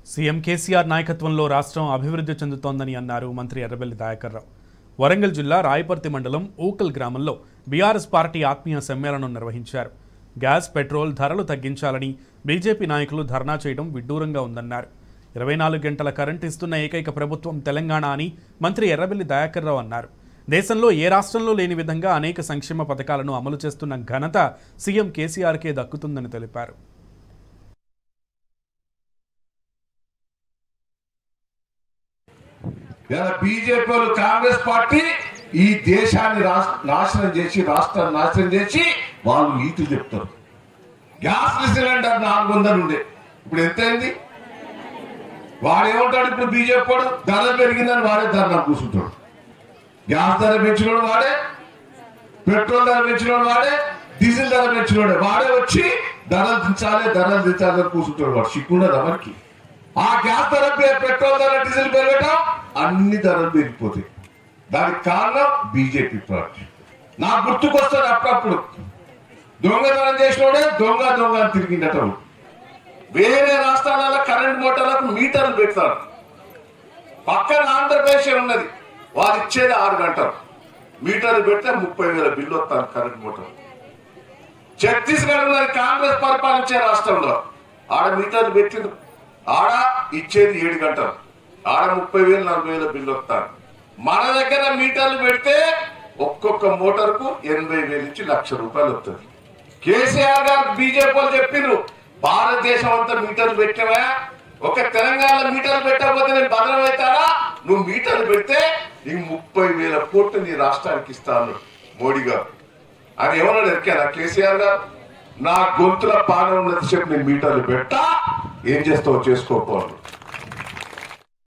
CM KCR నాయకత్వంలో రాష్ట్రం అభివృద్ధి చెందుతోందని అన్నారు మంత్రి ఎర్రబెల్లి దయాకర్ రావు. వరంగల్ జిల్లా రాయపర్తి మండలం ఊకల్ గ్రామంలో బీఆర్ఎస్ పార్టీ ఆత్మీయ సమ్మేళనం నిర్వహించారు. గ్యాస్, పెట్రోల్ ధరలు తగ్గించాలని బీజేపీ నాయకులు ధర్నా చేయడం విడ్డూరంగా ఉందన్నారు. 24 గంటల కరెంట్ ఇస్తున్న ఏకైక ప్రభుత్వం తెలంగాణ అని మంత్రి ఎర్రబెల్లి దయాకర్ రావు అన్నారు. దేశంలో ఏ రాష్ట్రంలో లేని విధంగా అనేక సంక్షేమ పథకాలను అమలు చేస్తున్న ఘనత సీఎం కేసీఆర్కే దక్కుతుందని తెలిపారు. బీజేపీ వాళ్ళు కాంగ్రెస్ పార్టీ ఈ దేశాన్ని నాశనం చేసి రాష్ట్రాన్ని నాశనం చేసి వాళ్ళు నీతులు చెప్తారు. గ్యాస్ సిలిండర్ 400 ఉండే, ఇప్పుడు ఎంత అయింది? వాడేమంటాడు? ఇప్పుడు బీజేపీ వాడు ధర పెరిగిందని వాడే ధర కూర్చుంటాడు. గ్యాస్ ధర పెంచినోడు వాడే, పెట్రోల్ ధర పెంచినోడు వాడే, డీజిల్ ధర పెంచినోడే వాడే వచ్చి ధరలు దించాలని కూర్చుంటాడు. వాడు సిగ్గుండదు మనకి. ఆ గ్యాస్ ధర, పెట్రోల్ ధర, డీజిల్ పెరగటం, అన్ని ధరలు పెరిగిపోతాయి. దానికి కారణం బీజేపీ పార్టీ. నాకు గుర్తుకొస్తుంది అప్పుడప్పుడు దొంగతనం చేసినోడే దొంగ అని తిరిగిందట. వేరే రాష్ట్రాలలో కరెంట్ మోటార్లకు మీటర్లు పెడతారు. పక్కన ఆంధ్రప్రదేశ్ ఉన్నది, వాళ్ళు ఇచ్చేది 6 గంటలు. మీటర్లు పెడితే 30,000 బిల్లు వస్తారు కరెంట్ మోటార్. ఛత్తీస్గఢ్ ఉన్నది కాంగ్రెస్ పరిపాలించే రాష్ట్రంలో, ఆడ మీటర్లు పెట్టింది, ఆడ ఇచ్చేది 7 గంటలు, ఆడ 30,000 40,000 బిల్లు వస్తారు. మన దగ్గర మీటర్లు పెడితే ఒక్కొక్క మోటార్కు 80,000 నుంచి ₹1,00,000 వస్తుంది. కేసీఆర్ గారు బీజేపీ వాళ్ళు చెప్పిండ్రు, భారతదేశం అంతా మీటర్లు పెట్టావా, ఒక తెలంగాణ మీటర్లు పెట్టకపోతే నేను భద్రమవుతాడా? నువ్వు మీటర్లు పెడితే ఈ 30,000 కోట్లు నీ రాష్ట్రానికి ఇస్తాను మోడీ గారు అని ఏమన్నాడు ఎరికారా కేసీఆర్ గారు? నా గొంతుల పానం ఉన్నది చెప్పి నేను మీటర్లు పెట్టా, ఏం చేస్తావో చేసుకోకపోను.